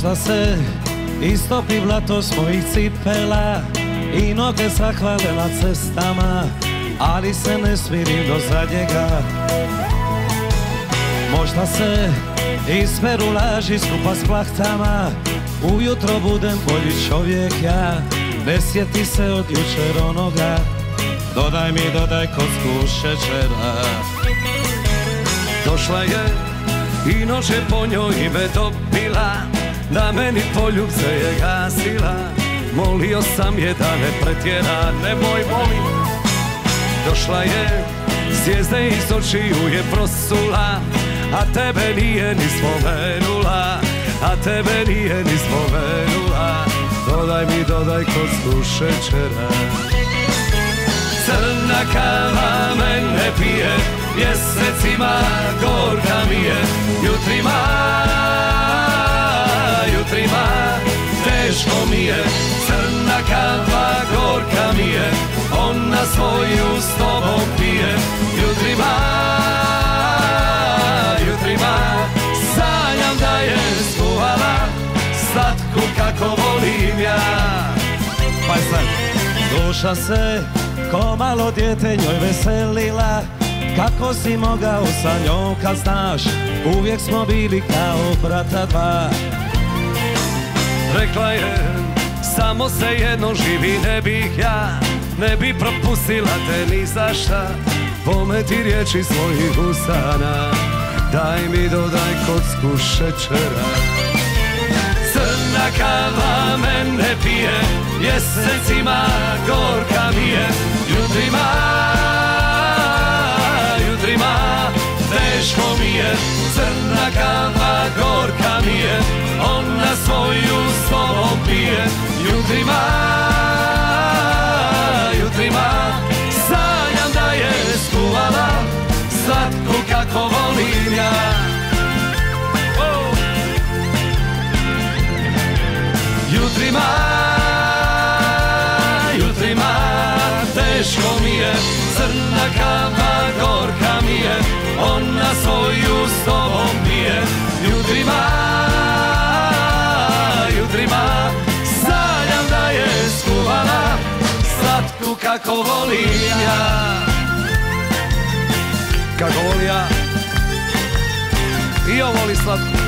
Možda se istopi blato s mojih cipela i noge zahvale na cestama, ali se ne smirim do zadnjega. Možda se isperu laži skupa s plahtama, ujutro budem bolji čovjek ja. Ne sjeti se od jučer onoga, dodaj mi, dodaj kocku šećera. Došla je i noć je po njoj me dobila, na meni poljubce je gasila. Molio sam je da ne pretjera, nemoj molim. Došla je, zvijezde iz očiju je prosula, a tebe nije ni spomenula, a tebe nije ni spomenula. Dodaj mi, dodaj kocku šećera. Crna kava mene pije, mjesecima gorka mi je. Jutrima, jutrima, teško mi je. Crna kava gorka mi je, ona svoju s tobom pije. Jutrima, jutrima, sanjam da je skuhala slatku kako volim ja. Pa sad, duša se ko malo dijete njoj veselila, kako si mogao sa njom kad znaš, uvijek smo bili kao brata dva. Rekla je, samo se jedno živi ne bih ja, ne bi propustila te ni za šta. Pometi riječi svojih usana, daj mi, dodaj kocku šećera. Crna kava mene pije, mjesecima gorka mi je. Jutrima, jutrima, teško mi je. Crna kava gorka mi je, ona svoju s tobom pije. Jutrima, jutrima, sanjam da je skuvala slatku kako volim ja. Jutrima, jutrima, teško mi je. Crna kava gorka mi je, ona svoju s tobom pije. Jutrima, jutrima, sanjam da je skuvala slatku kako volim ja. Kako volim ja, i on voli slatku.